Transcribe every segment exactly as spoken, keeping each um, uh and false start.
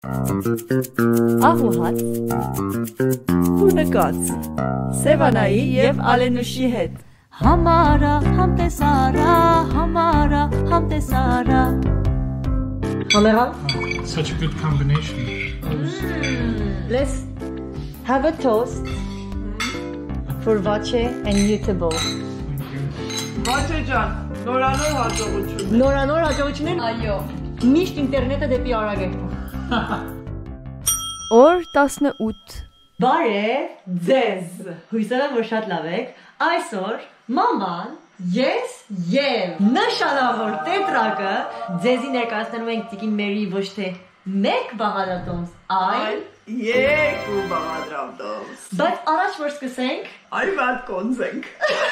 Աղուհաց ու նկած Սևանայի և Ալենուշի հետ Համարա, համտեսարա, համարա, համտեսարա Համերա? Such a good combination. Mm. Let's have a toast for Vache and Mutable. Vache ջան, նորանոր հաջողություն։ Նորանոր հաջողություններ։ Այո։ Միշտ ինտերնետը դեպի արագերթ։ Օր տասնութ Բարև ձեզ։ Հույսով եմ, որ շատ լավ եք։ Այսօր մաման, ես և նշանավոր տետրակը ձեզի ներկայացնելու ենք տիկին Մերիի ոչ թե մեկ բաղադրատոմս, այլ երկու բաղադրատոմս։ Բայց առաջ որ սկսենք, այ վատ կոնձենք։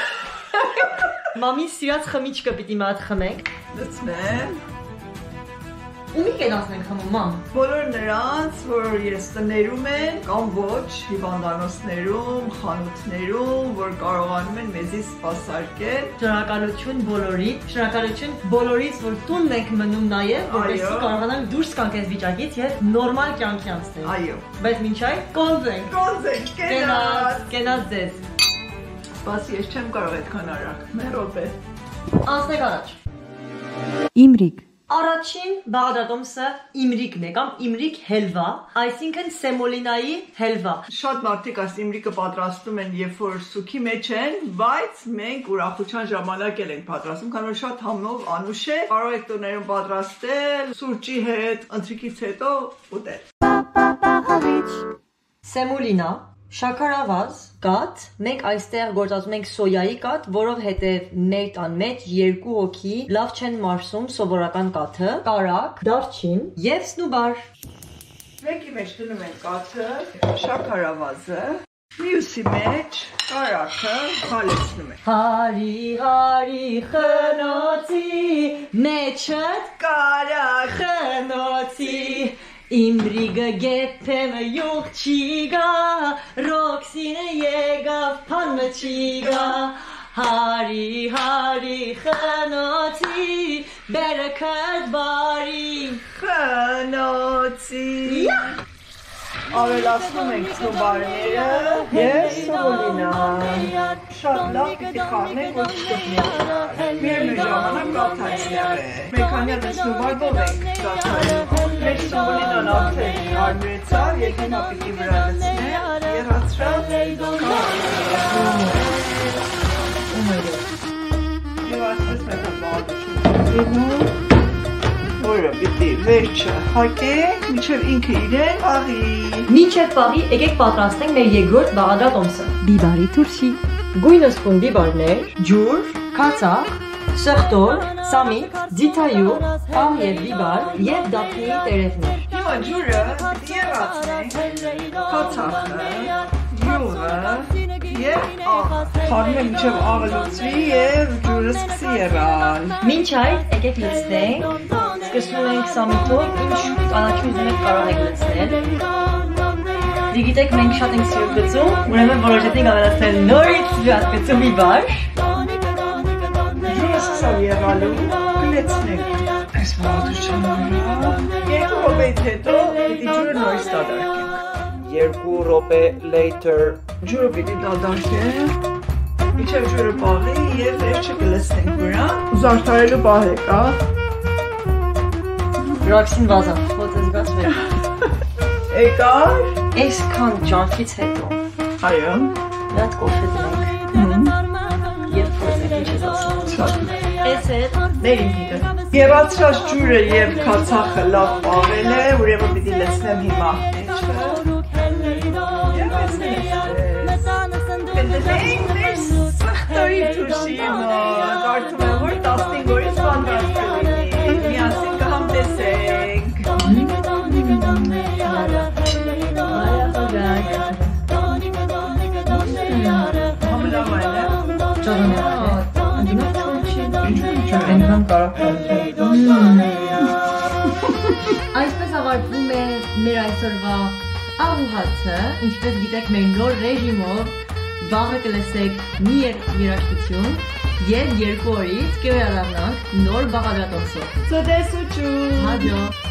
Մամի սիրած խմիչքը պիտի մատ խմենք։ Լցնեմ։ Ումի կենացնենք խմում, մամ։ Բոլոր նրանց, որ ես տներում են, կամ ոչ, հիվանդանոցներում, խանութներում, որ կարողանում են մեզի սպասարկել։ Շնորհակալություն բոլորի, շնորհակալություն բոլորից, որ տունն ենք մնում նաև, որպեսզի կարողանանք դուրս գանք այս վիճակից եւ նորմալ կյանքի անցնենք։ Այո։ Բայց մինչ այդ կոնձենք։ Կոնձենք, կենաց։ Կենաց ձեզ։ Սպաս, ես չեմ կարող այդքան արագ։ Մեր րոպե։ Անցնենք առաջ։ Իմրիկ Առաջին բաղադրատոմսը իմրիկն է կամ իմրիկ հելվա, այսինքն սեմոլինայի հելվա։ Շատ մարդիկ այս իմրիկը պատրաստում են, երբ որ սուքի մեջ են, բայց մենք ուրախության ժամանակ էլ ենք պատրաստում, քանի որ շատ համով անուշ է, կարող եք տներում պատրաստել, սուրճի հետ, ընթրիքից հետո ուտել։ Սեմոլինա Շաքարավազ, կաթ, մենք այստեղ գործածում ենք սոյայի կաթ, որովհետև մեր տան մեջ երկու հոգի լավ չեն մարսում սովորական կաթը, կարակ, դարչին և սնուբար։ Մեկի մեջ դնում ենք կաթը, շաքարավազը, մյուսի մեջ կարակը խալեցնում ենք։ Հարի, հարի, խնոցի, մեջդ կարակ խնոցի, Իմրիգը գեփեմը յուղ չի գա, Ռոքսինը եղավ փանմը չի գա, Հարի, հարի, խնոցի, բերքդ բարի, խնոցի, ավելացնում ենք սնուբարները և սեմոլինան, շատ լավ պիտի խառնենք, որ չկպնի, միևնույն ժամանակ կաթայցնեղ է, մեր քանի հատ սնուբար ենք կաթայցնեղ, մեր սեմոլինան արդեն կարմրեցավ, եթե նա պիտի վրա լցնեմ, եռացրած և այսպես մեկ հատ բաղադրություն որը պիտի վերջը հակենք, մինչև ինքը իրեն պաղի։ Մինչև պաղի եկեք պատրաստենք մեր երկրորդ բաղադրատոմսը։ Բիբարի թուրշի Գույնը սպուն բիբարներ, ջուր, քացախ, սխտոր, սամիկ, ձիթայու, պահ և բիբար և դափնի տերևներ։ Հիմա ջուրը պիտի եռացնենք, քացախը, յուղը և աղը։ Խառնում եմ մինչև աղը լուծվի և ջուրը սկսի եռալ։ Մինչ այդ եկեք լցնենք, սկսում ենք սամիկով, ինչ կանաչի ուզում եք կարող եք լցնել։ Դիգիտեք մենք շատ ենք սիրում գծում, ուրեմն որոշեցինք ավելացնել նորից շատ գծում բիբար։ Ջուրը սկսավ եռալու, կլեցնենք այս բաղադրության վրա։ Երկու րոպեից հետո պիտի ջուրը նորից դադարքենք։ Երկու րոպե later ջուրը պիտի դադարքենք, մինչև ջուրը պաղի և վերջը կլցնենք վրա։ Զարդարելու պահ եկա։ Ռոքսին վազա, ոտը զգաց վեր։ Եկար։ Այսքան ջանքից հետո։ Այո։ Շատ կոֆե դրենք։ Եվ փորձենք ինչ ես ասում։ Այս հետ մեր ինքիկը։ Եղացրած ջուրը և քացախը լավ պաղել է, ուրեմն պիտի լցնեմ հիմա մեջը։ Եվ այս լցնեմ։ Կնդնենք մեր սխտորի թուրշի մոտ, արդում եմ, որ տասնհինգ օրից պատրաստ կլինի, միասին կհամտեսենք։ Համլավայն է։ Այնքան կարակ Այսպես ավարտվում է մեր այսօրվա աղուհացը, ինչպես գիտեք մեր նոր ռեժիմով վաղը կլսեք մի երաժշտություն և երկու օրից կվերադառնանք նոր բաղադրատոմսով։ Ցտեսություն։ Հաջող